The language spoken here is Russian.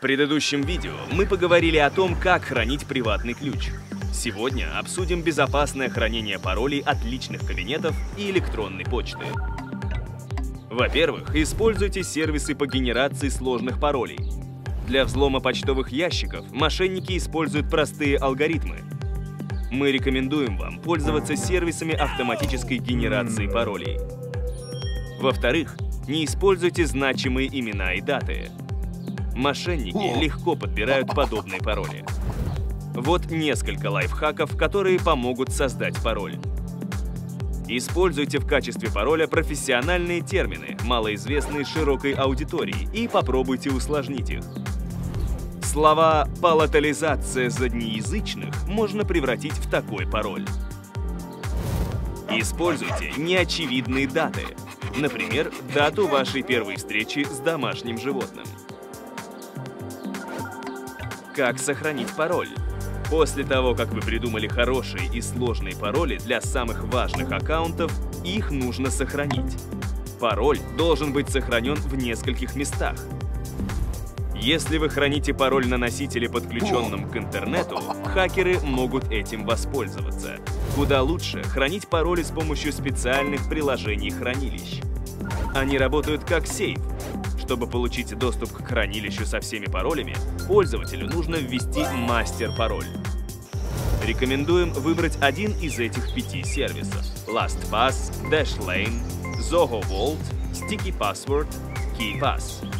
предыдущем видео мы поговорили о том, как хранить приватный ключ. Сегодня обсудим безопасное хранение паролей от личных кабинетов и электронной почты. Во-первых, используйте сервисы по генерации сложных паролей. Для взлома почтовых ящиков мошенники используют простые алгоритмы. Мы рекомендуем вам пользоваться сервисами автоматической генерации паролей. Во-вторых, не используйте значимые имена и даты. Мошенники легко подбирают подобные пароли. Вот несколько лайфхаков, которые помогут создать пароль. Используйте в качестве пароля профессиональные термины, малоизвестные широкой аудитории, и попробуйте усложнить их. Слова «палатализация заднеязычных» можно превратить в такой пароль. Используйте неочевидные даты. Например, дату вашей первой встречи с домашним животным. Как сохранить пароль? После того, как вы придумали хорошие и сложные пароли для самых важных аккаунтов, их нужно сохранить. Пароль должен быть сохранен в нескольких местах. Если вы храните пароль на носителе, подключенном к интернету, хакеры могут этим воспользоваться. Куда лучше хранить пароли с помощью специальных приложений-хранилищ. Они работают как сейф. Чтобы получить доступ к хранилищу со всеми паролями, пользователю нужно ввести мастер-пароль. Рекомендуем выбрать один из этих 5 сервисов: LastPass, Dashlane, Zoho Vault, Sticky Password, KeePass.